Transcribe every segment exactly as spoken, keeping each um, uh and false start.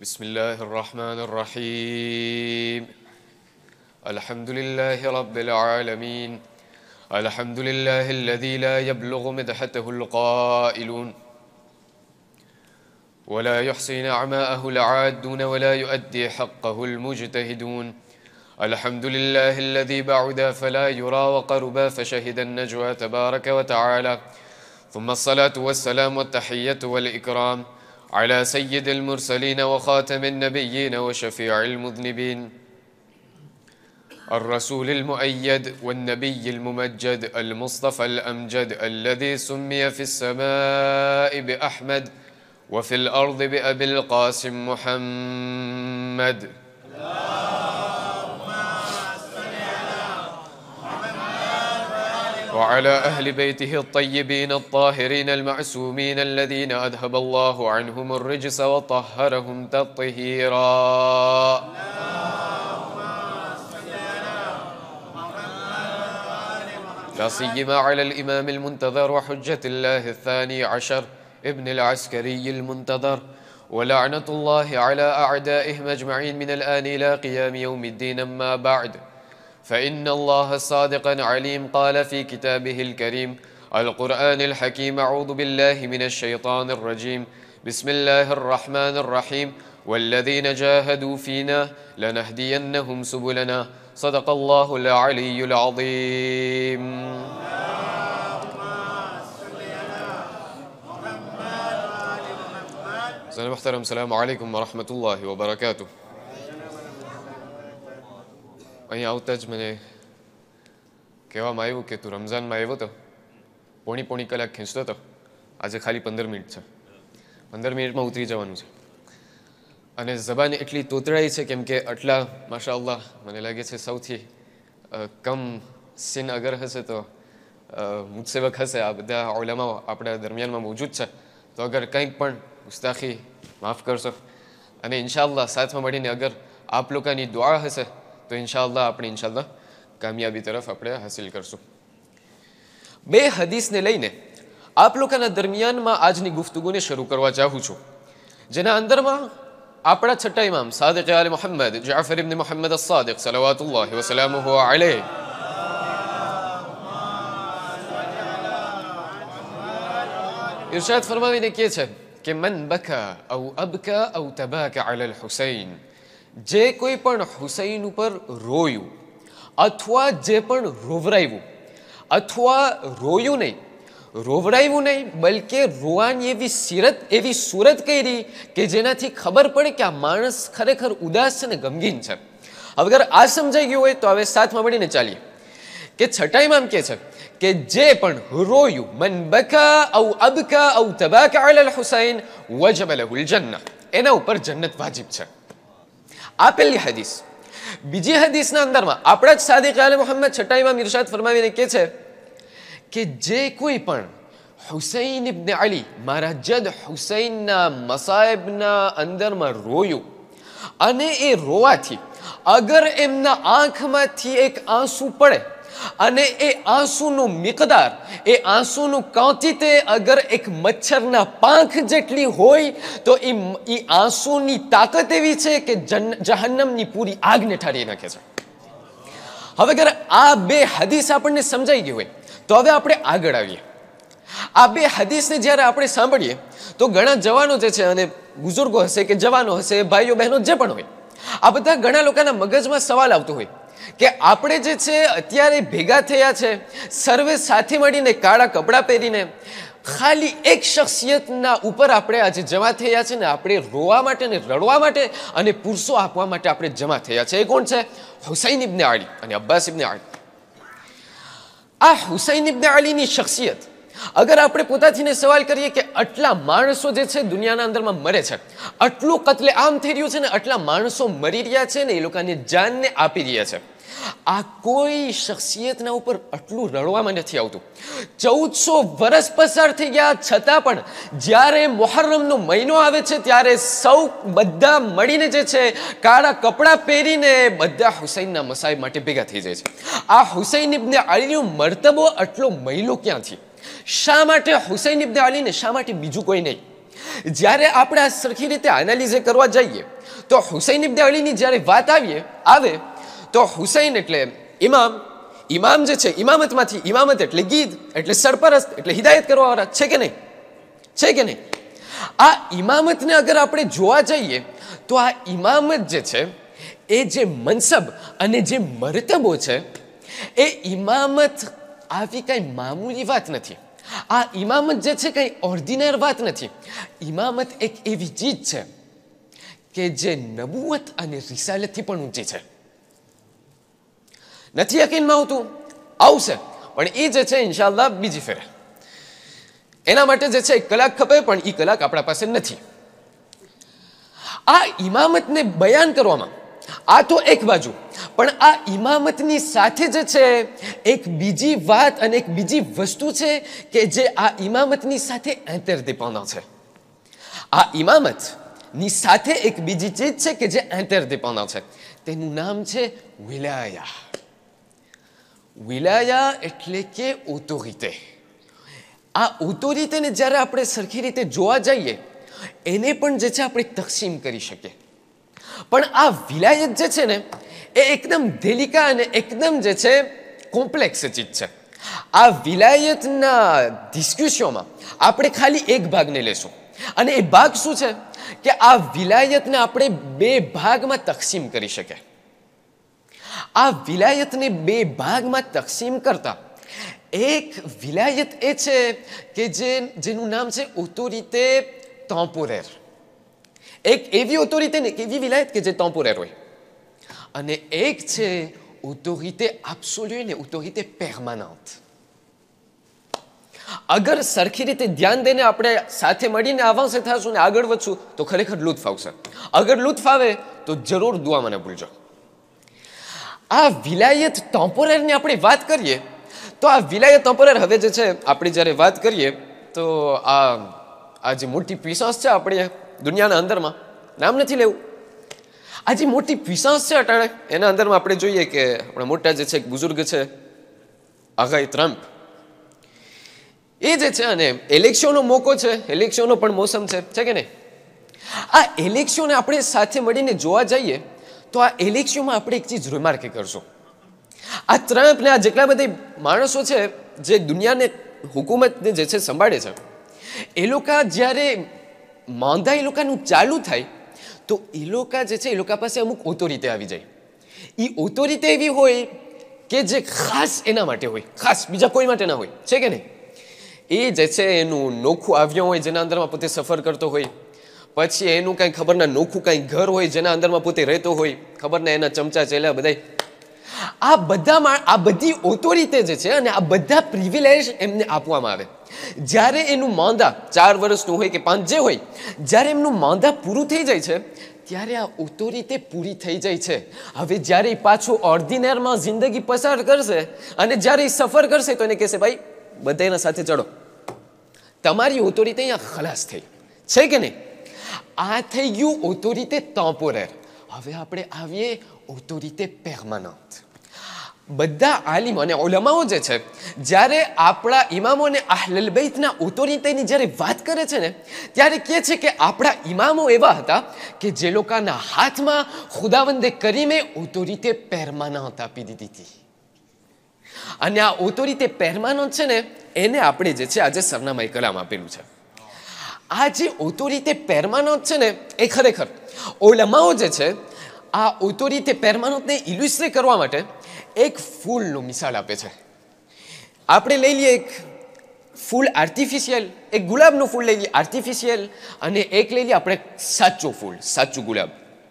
بسم الله الرحمن الرحيم الحمد لله رب العالمين الحمد لله الذي لا يبلغ مدحته القائلون ولا يحصي نعماءه العادون ولا يؤدي حقه المجتهدون الحمد لله الذي بعدا فلا يرى وقربا فشهد النجوى تبارك وتعالى ثم الصلاة والسلام والتحية والإكرام على سيد المرسلين وخاتم النبيين وشفيع المذنبين الرسول المؤيد والنبي الممجد المصطفى الأمجد الذي سمي في السماء بأحمد وفي الأرض بأبي القاسم محمد وعلى أهل بيته الطيبين الطاهرين المعصومين الذين أذهب الله عنهم الرجس وطهرهم تطهيرا لا سيما على الإمام المنتظر وحجة الله الثاني عشر ابن العسكري المنتظر ولعنة الله على أعدائهم أجمعين من الآن إلى قيام يوم الدين. أما بعد، فإن الله صادقا عليم قال في كتابه الكريم القرآن الحكيم: أعوذ بالله من الشيطان الرجيم، بسم الله الرحمن الرحيم، والذين جاهدوا فينا لنهدينهم سبلنا، صدق الله العلي العظيم. زين محترم، السلام عليكم ورحمة الله وبركاته. અહીં આવતા જ મને કહેવામાં આવ્યું કે તું રમઝાનમાં આવ્યો તો પોણી પોણી કલાક ખેંચતો હતો, આજે ખાલી પંદર મિનિટ છે, પંદર મિનિટમાં ઉતરી જવાનું છે. અને જબાન એટલી તોતરાઈ છે કેમ કે આટલા માશા અલ્લાહ મને લાગે છે સૌથી કમ સિન અગર હશે તો મુજસેવક હશે. આ બધા ઉલમાઓ આપણા દરમિયાનમાં મોજૂદ છે, તો અગર કંઈક પણ ગુસ્તાખી માફ કરશો. અને ઇન્શાઅલ્લાહ સાથમાં મળીને અગર આપ લોકોની દુઆ હશે તો ઇન્શાઅલ્લાહ આપણે ઇન્શાઅલ્લાહ કામયાબી તરફ આપણે હાસિલ કરશું. બે હદીસને લઈને આપ લોકોના દરમિયાનમાં આજની ગુફ્તગુને શરૂ કરવા ચાહું છું, જેના અંદરમાં આપણા છઠ્ઠા ઇમામ સાદિક આલે મુહમ્મદ જાફર ઇબ્ન મુહમ્મદ અસ-સાદિક સલાવતુલ્લાહ વસલામુહુ અલૈહ ઇરશાદ ફરમાવીને કહે છે કે મન બકા ઔ અબકા ઔ તબાકા અલા અલ-હુસૈન, જે કોઈ પણ હુસૈન ઉપર રોયું અથવા જે પણ રોવરાવ્યું, અથવા રોયું નહીં, રોવરાવ્યું નહીં, બલકે રોવાની એવી સિરત એવી સુરત કરી કે જેનાથી ખબર પડે કે આ માણસ ખરેખર ઉદાસ છે ને ગમગીન છે. હવે અગર આ સમજાઈ ગયું હોય તો હવે સાથમાં મળીને ચાલીએ કે છઠ્ઠા ઇમામ કહે છે કે જે પણ રોયું, મન બકા ઔ અબકા ઔ તબાકા અલા અલ-હુસૈન વજબ લહુ અલ-જન્નહ, એના ઉપર જન્નત વાજિબ છે. આ પહેલી હદીસ. બીજી હદીસના અંદરમાં આપણા જ સાદિક આલે મુહમ્મદ છઠ્ઠા ઇમામ ઇરશાદ ફરમાવીને કહે છે કે જે કોઈ પણ હુસૈન ઇબ્ન અલી, મારા જદ હુસૈનના મસાઇબના અંદરમાં રોયું અને એ રોવાથી અગર એમના આંખમાંથી એક આંસુ પડે અને એ આંસુનું મિકદાર, એ આંસુનું ક્વોન્ટિટી અગર એક મચ્છરના પાંખ જેટલી હોય તો એ એ આંસુની તાકાત એવી છે કે જહન્નમની પૂરી આગને ઠારી નાખે છે. હવે અગર આ બે હદીસ આપણને સમજાઈ ગઈ હોય તો હવે આપણે આગળ આવીએ. આ બે હદીસને જ્યારે આપણે સાંભળીએ તો ઘણા જવાનો જે છે અને બુઝુર્ગો હશે કે જવાનો હશે, ભાઈઓ બહેનો જે પણ હોય, આ બધા ઘણા લોકોના મગજમાં સવાલ આવતો હોય કે આપણે જે છે અત્યારે ભેગા થયા છે સર્વે સાથે મળીને કાળા કપડાં પહેરીને, ખાલી એક શખ્સિયતના ઉપર આપણે આજે જમા થયા છે ને આપણે રોવા માટે ને રડવા માટે અને પુરસો આપવા માટે આપણે જમા થયા છે. એ કોણ છે? હુસૈન ઇબ્ન અલી અને અબ્બાસ ઇબ્ન અલી. આ હુસૈન ઇબ્ન અલીની શખ્સિયત અગર આપણે પોતાથીને સવાલ કરીએ કે આટલા માણસો જે છે દુનિયાના અંદરમાં મરે છે, આટલું કત્લે આમ થઈ રહ્યું છે ને આટલા માણસો મરી રહ્યા છે ને એ લોકોની જાનને આપી રહ્યા છે, આ કોઈ શખ્સિયતના ઉપર આટલું રડવામાં નથી આવતું. ચૌદસો વર્ષ પસાર થઈ ગયા છતાં પણ જ્યારે મુહર્રમનો મહિનો આવે છે ત્યારે સૌ બધા મળીને જે છે કાળા કપડાં પહેરીને બધા હુસૈનના મસાઈબ માટે ભેગા થઈ જાય છે. આ હુસૈન ઇબ્ન અલીનો મર્તબો આટલો મહિલો ક્યાંથી? શા માટે હુસૈન ઇબ્ન અલી ને શા માટે બીજું કોઈ નહીં? જ્યારે આપણે આ સરખી રીતે એનાલિઝ કરવા જઈએ તો હુસૈન ઇબ્ન અલીની જ્યારે વાત આવીએ આવે તો હુસૈન એટલે ઇમામ, ઇમામ જે છે ઇમામતમાંથી, ઇમામત એટલે ગીત એટલે સરપરસ્ત એટલે હિદાયત કરવાવાળા, છે કે નહીં? છે કે નહીં? આ ઇમામતને અગર આપણે જોવા જઈએ તો આ ઇમામત જે છે એ જે મનસબ અને જે મરતબો છે એ ઇમામત આવી કઈ મામૂલી વાત નથી. આ ઇમામત જે છે કઈ ઓર્ડિનર વાત નથી. ઇમામત એક એવી ચીજ છે કે જે નબુવત અને રિસાલતથી પણ ઊંચી છે. નથી યકીનમાં આવતું? આવશે, પણ એ જે છે ઇન્શાઅલ્લાહ બીજી ફેરે. એના માટે જે છે એક કલાક ખપે, પણ એ કલાક આપણા પાસે નથી. આ ઇમામતને બયાન કરવામાં આ તો એક બાજુ, પણ આ ઇમામતની સાથે જે છે એક બીજી વાત અને એક બીજી વસ્તુ છે કે જે આ ઇમામતની સાથે ઇન્ટરડિપેન્ડન્ટ છે. આ ઇમામતની સાથે એક બીજી ચીજ છે કે જે ઇન્ટરડિપેન્ડન્ટ છે. તેનું નામ છે વિલાયા. વિલાયા એટલે કે ઓથોરિટી. આ ઓથોરિટીને જ્યારે આપણે સરખી રીતે જોવા જઈએ એને પણ જે છે આપણે તકસીમ કરી શકીએ. પણ આ વિલાયત જે છે ને એ એકદમ ડેલિકા અને એકદમ જે છે કોમ્પ્લેક્સ ચીજ છે. આ વિલાયતના ડિસ્કશનમાં આપણે ખાલી એક ભાગને લેશું, અને એ ભાગ શું છે કે આ વિલાયતને આપણે બે ભાગમાં તકસીમ કરી શકીએ. આ વિલાયતને બે ભાગમાં તકસીમ કરતા એક વિલાયત એ છે કે જે જેનું નામ છે ઓથોરિટી ટેમ્પોરેર. એક એવી ઓથોરિટી ને એવી વિલાયત કે જે ટેમ્પોરેર હોય, અને એક છે ઓથોરિટી એબ્સોલ્યુ ને ઓથોરિટી પરમાનન્ટ. અગર સરખી રીતે ધ્યાન દઈને આપણે સાથે મળીને આવાંશે થશું ને આગળ વધશું તો ખરેખર લુત્ફ આવશે. અગર લુત્ફ આવે તો જરૂર દુઆ મને ભૂલજો. આ વિલાયત ટેમ્પોરેરની આપણે વાત કરીએ તો આ વિલાયત ટેમ્પોરેર હવે જે છે આપણે જ્યારે વાત કરીએ તો આ આ જે મોટી પુissance છે આપણે દુનિયાના અંદરમાં, નામ નથી લેવું, આ જે મોટી પુissance છે અટાણે એના અંદરમાં આપણે જોઈએ કે આપણા મોટા જે છે એક બુઝુર્ગ છે આગાહી ટ્રમ્પ, એ જે છે અને ઇલેક્શનનો મોકો છે, ઇલેક્શનનો પણ મોસમ છે, છે કે નહીં? આ ઇલેક્શનને આપણે સાથે મળીને જોવા જઈએ તો આ ઇલેક્શનમાં આપણે એક ચીજ રિમાર્ક કરશું. આ ટ્રમ્પ ને આ જેટલા બધા માણસો છે જે દુનિયાને હુકુમતને જે છે સંભાળે છે, એ લોકો જ્યારે માંદા એ લોકોનું ચાલુ થાય તો એ લોકો જે છે એ લોકો પાસે અમુક ઓથોરિટી આવી જાય. એ ઓથોરિટી એવી હોય કે જે ખાસ એના માટે હોય, ખાસ બીજા કોઈ માટે ના હોય, છે કે નહીં? એ જે છે એનું નોખું આવ્યું હોય જેના અંદરમાં પોતે સફર કરતો હોય, પછી એનું કંઈ ખબર ના નોખું કંઈ ઘર હોય જેના અંદરમાં પોતે રહેતો હોય, ખબર ના એના ચમચા ચેલા બધા. આ બધામાં આ બધી ઓથોરિટી જે છે અને આ બધા પ્રિવિલેજ એમને આપવામાં આવે. જ્યારે એનું માંદા ચાર વર્ષનું હોય કે પાંચ જે હોય, જ્યારે એમનું માંદા પૂરું થઈ જાય છે ત્યારે આ ઓથોરિટી પૂરી થઈ જાય છે. હવે જ્યારે એ પાછું ઓર્ડિનરમાં જિંદગી પસાર કરશે અને જ્યારે એ સફર કરશે તો એને કહેશે ભાઈ બધા એના સાથે ચડો, તમારી ઓથોરિટી અહીંયા ખલાસ થઈ, છે કે નહીં? આ થઈ ગયું ઓથોરિટી ટેમ્પોરેર. હવે આપણે આવીએ ઓથોરિટી પરમાનન્ટ. બધા આલિમ અને ઉલમાઓ જે છે જ્યારે આપણા ઇમામો અને અહલુલ બૈતના ઓથોરિટીની જ્યારે વાત કરે છે ને ત્યારે કહે છે કે આપણા ઇમામો એવા હતા કે જે લોકોના હાથમાં ખુદાવંદે કરીમે ઓથોરિટી પરમાનન્ટ આપી દીધી હતી. અને આ ઓથોરિટી પરમાનન્ટ છે ને એને આપણે જે છે આજે સરનામા કલામ આપેલું છે. આ જે ઓથોરિટી પરમાનન્ટ છે ને એ ખરેખર ઉલમાઓ જે છે આ ઓથોરિટી પરમાનન્ટને ઇલ્યુસ્ટ્રેટ કરવા માટે એક ફૂલનું મિસાલ આપે છે. આપણે લઈ લઈએ એક ફૂલ આર્ટિફિશિયલ, એક ગુલાબનું ફૂલ લઈ લઈએ આર્ટિફિશિયલ, અને એક લઈ લઈએ આપણે સાચું ફૂલ, સાચું ગુલાબ.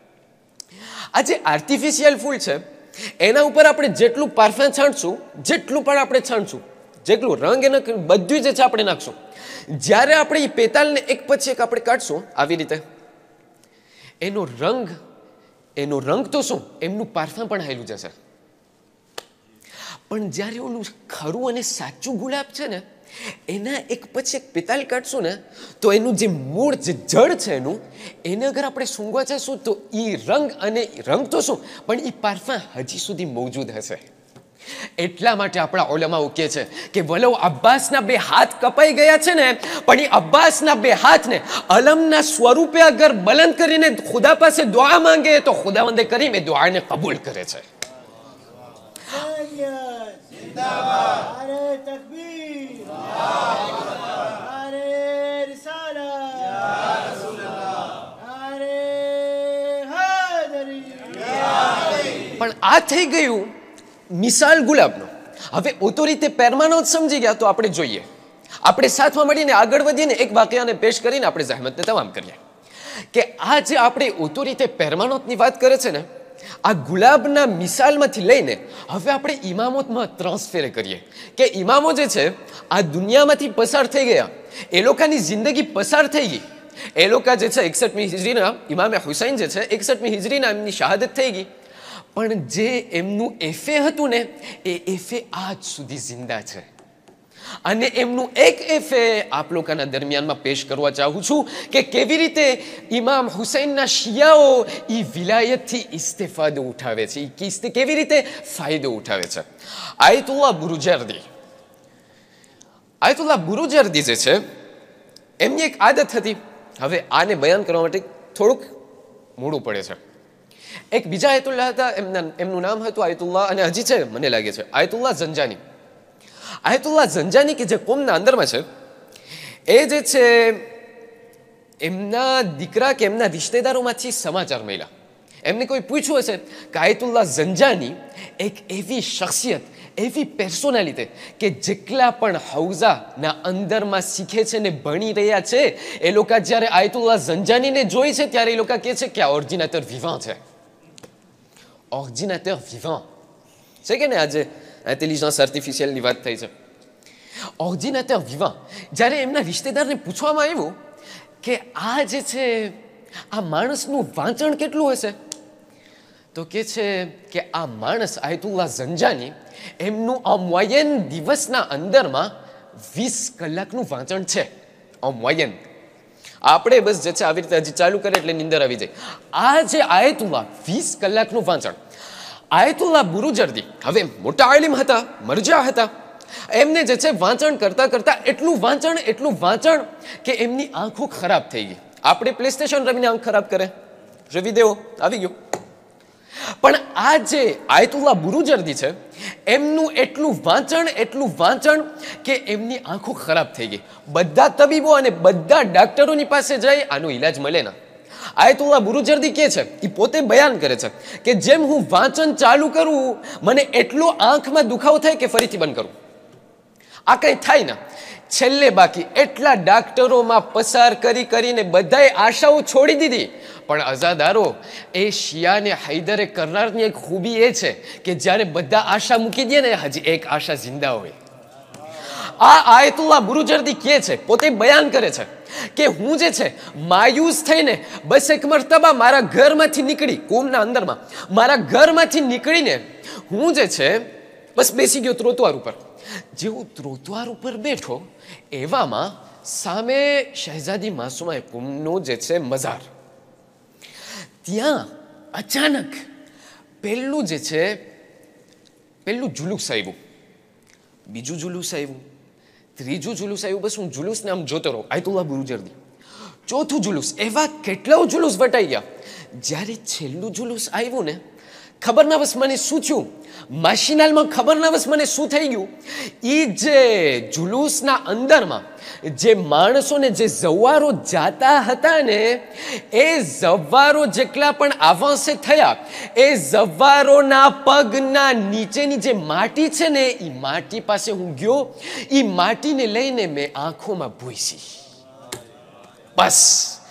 આ જે આર્ટિફિશિયલ ફૂલ છે એના ઉપર આપણે જેટલું પાર્ફમ છાંટશું, જેટલું પણ આપણે છાંટશું, જેટલું રંગ એના બધું જે છે આપણે નાખશું, જ્યારે આપણે એ પેતાલને એક પછી એક આપણે કાઢશું આવી રીતે, એનો રંગ એનો રંગ તો શું, એમનું પાર્ફમ પણ હાયલું જશે. પણ જ્યારે ઓલું ખરું અને સાચું ગુલાબ છે ને એના એક પછી એક પેતાલ કાઢશું ને તો એનું જે મૂળ જે જડ છે એનું એને અગર આપણે સૂંઘવા જઈશું તો એ રંગ અને રંગ તો શું પણ એ પાર્ફમ હજી સુધી મોજૂદ હશે. એટલા માટે આપણા ઉલમાઓ કહે છે કે વલો અબ્બાસના બે હાથ કપાઈ ગયા છે ને, પણ એ અબ્બાસના બે હાથને અલમના સ્વરૂપે અગર બલંદ કરીને ખુદા પાસે દુઆ માંગે તો ખુદાવંદે કરીમ એ દુઆને કબૂલ કરે છે. પણ આ થઈ ગયું મિસાલ ગુલાબનો. હવે ઓથોરિટી પેરમાનન્ટ સમજી ગયા તો આપણે જોઈએ, આપણે સાથમાં મળીને આગળ વધીને એક વાક્યાને પેશ કરીને આપણે જહેમતને તમામ કરીએ કે આ જે આપણે ઓથોરિટી પેરમાનન્ટની વાત કરે છે ને, આ ગુલાબના મિસાલમાંથી લઈને હવે આપણે ઇમામોમાં ટ્રાન્સફર કરીએ કે ઇમામો જે છે આ દુનિયામાંથી પસાર થઈ ગયા, એ લોકોની જિંદગી પસાર થઈ ગઈ. એ લોકો જે છે એકસઠમી હિજરીના ઇમામે હુસૈન જે છે એકસઠમી હિજરીના એમની શહાદત થઈ ગઈ, પણ જે એમનું એફે હતું ને એ એફે આજ સુધી જિંદા છે. અને એમનું એક એફે આપ લોકોના દરમિયાનમાં પેશ કરવા ચાહું છું કે કેવી રીતે ઇમામ હુસૈનના શિયાઓ એ વિલાયતથી ઇસ્તેફાદો ઉઠાવે છે, એ કેવી રીતે ફાયદો ઉઠાવે છે. આયતુલ્લાહ બુરુજર્દી આયતુલ્લાહ બુરુજર્દી જે છે એમની એક આદત હતી. હવે આને બયાન કરવા માટે થોડુંક મોડું પડે છે. એક બીજા આયતુલ્લાહ હતા, એમના એમનું નામ હતું આયતુલ્લાહ, અને હજી છે મને લાગે છે આયતુલ્લાહ ઝંજાની. આયતુલ્લાહ ઝંજાની કે જે કોમના અંદરમાં છે, એ જે છે એમના દીકરા કે એમના રિશ્તેદારોમાંથી સમાચાર મળ્યા. એમને કોઈ પૂછ્યું હશે કે આયતુલ્લાહ ઝંજાની એક એવી શખ્સિયત, એવી પર્સોનાલિટી કે જેટલા પણ હૌઝાના અંદરમાં શીખે છે ને ભણી રહ્યા છે, એ લોકો જ્યારે આયતુલ્લાહ ઝંજાનીને જોઈ છે ત્યારે એ લોકો કહે છે કે આ ઓરિજિનેટર વિવાં છે. ઓરિજિનેટર વિવાં છે કે ને, આજે ઇન્ટેલિજન્સ આર્ટિફિશિયલની વાત થઈ છે. ઓરિજિનેટર વિવાં. જ્યારે એમના રિશ્તેદારને પૂછવામાં આવ્યું કે આ જે છે આ માણસનું વાંચણ કેટલું હશે, તો કે છે કે આ માણસ આયતુલ્લાહ ઝંજાની એમનું અમવાયન દિવસના અંદરમાં વીસ કલાકનું વાંચણ છે. અમવાયન આપણે બસ જે છે આવી રીતે હજી ચાલુ કરે એટલે નિંદર આવી જાય. આ જે આયતુલ્લાહ વીસ કલાકનું વાંચણ, આયતુલ્લાહ બુરુજર્દી હવે મોટા આલિમ હતા, મરજા હતા. એમને જે છે વાંચણ કરતા કરતા એટલું વાંચણ એટલું વાંચણ કે એમની આંખો ખરાબ થઈ ગઈ. આપણે પ્લે સ્ટેશન રમીને આંખ ખરાબ કરે, રવિ દેવો આવી ગયો. પણ આ જે આયતુલ્લાહ બુરુજર્દી છે એમનું એટલું વાંચણ એટલું વાંચણ કે એમની આંખો ખરાબ થઈ ગઈ. બધા તબીબો અને બધા ડાક્ટરોની પાસે જાય, આનો ઈલાજ મળે ના. આયતુલ્લાહ બુરુજર્દી કહે છે, એ પોતે બયાન કરે છે કે જેમ હું વાંચન ચાલુ કરું મને એટલો આંખમાં દુખાવો થાય કે ફરીથી બંધ કરું, આ કંઈ થાય ના. છેલ્લે બાકી એટલા ડાક્ટરોમાં પસાર કરી કરીને બધાએ આશાઓ છોડી દીધી. પણ અઝાદારો, એ શિયાને હૈદરે કરનારની એક ખૂબી એ છે કે જ્યારે બધા આશા મૂકી દે ને હજી એક આશા જિંદા હોય. આ આયતુલ્લાહ બુરુજર્દી કહે છે, પોતે બયાન કરે છે કે હું જે છે માયુસ થઈને બસ એક મરતબા મારા ઘરમાંથી નીકળી, કોમના અંદરમાં મારા ઘરમાંથી નીકળીને હું જે છે બસ બેસી ગયો ત્રોતવાર ઉપર. જેવું ત્રોતવાર ઉપર બેઠો એવામાં સામે શહેઝાદી માસુમા કુમનો જે છે મઝાર, ત્યાં અચાનક પહેલું જે છે પહેલું જુલુસ આવ્યું, બીજું જુલુસ આવ્યું, ત્રીજું જુલુસ આવ્યું. બસ હું જુલુસને આમ જોતો રહું, આયતુલ્લાહ બુરુજર્દી. ચોથું જુલુસ, એવા કેટલા જુલુસ વટાઈ ગયા. જ્યારે છેલ્લું જુલુસ આવ્યું ને, ખબર ના બસ મને શું થયું, માશિનાલમાં ખબર ના બસ મને શું થઈ ગયું. એ જે જુલુસના અંદરમાં જે માણસોને જે જવારો જાતા હતા ને, એ જવારો જેટલા પણ આવાસે થયા, એ જવારોના પગના નીચેની જે માટી છે ને, એ માટી પાસે હું ગયો. એ માટીને લઈને મેં આંખોમાં ભૂંસી. બસ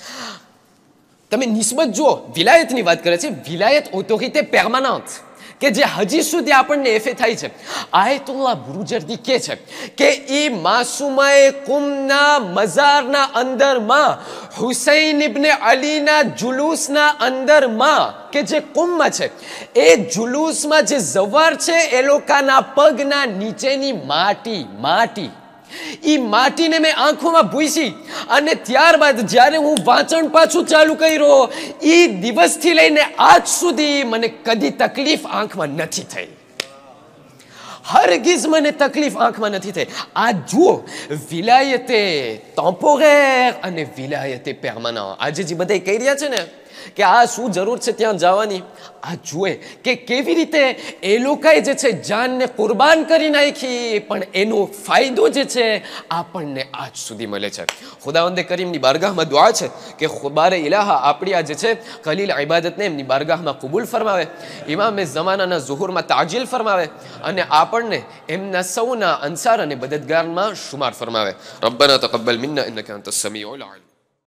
તમે નિસ્બત જુઓ, વિલાયતની વાત કરે છે, વિલાયત ઓથોરિટી પેર્માનન્ટ કે જે હજી સુધી આપણને એફે થાય છે. આયતુલ્લાહ બુરુજર્દી કહે છે કે એ માસુમાએ કુમના મઝારના અંદરમાં હુસૈન ઇબ્ને અલીના જુલુસના અંદરમાં કે જે કુમમાં છે, એ જુલુસમાં જે જવાર છે એ લોકોના પગના નીચેની માટી માટી એ માટીને મેં આંખોમાં ભૂંસી. અને ત્યારબાદ જ્યારે હું વાંચન પાછું ચાલુ કર્યો, એ દિવસથી લઈને આજ સુધી મને કદી તકલીફ આંખમાં નથી થઈ. હરગીઝ મને તકલીફ આંખમાં નથી થઈ. આ જુઓ, વિલાયતે ટેમ્પોરેર અને વિલાયતે પરમાનન્ટ. આજે જે બધા કહી રહ્યા છે ને કે આ શું જરૂર છે ત્યાં જવાની, આ જુએ કે કેવી રીતે એ લોકોએ જે છે જાનને કુરબાન કરી નાખી, પણ એનો ફાયદો જે છે આપણને આજ સુધી મળે છે. ખુદાવંદે કરીમની બારગાહમાં દુઆ છે કે ખુબારે ઇલાહા આપણી આ જે છે ખલીલ ઇબાદતને એમની બારગાહમાં કબૂલ ફરમાવે, ઇમામે ઝમાનાના ઝુહુરમાં તાજીલ ફરમાવે અને આપણને એમના સૌના અંસાર અને મદદગારમાં શુમાર ફરમાવે. રબ્બના તકબ્બલ મિન્ના ઇન્નકા અંતસ સમીઉલ અલીમ.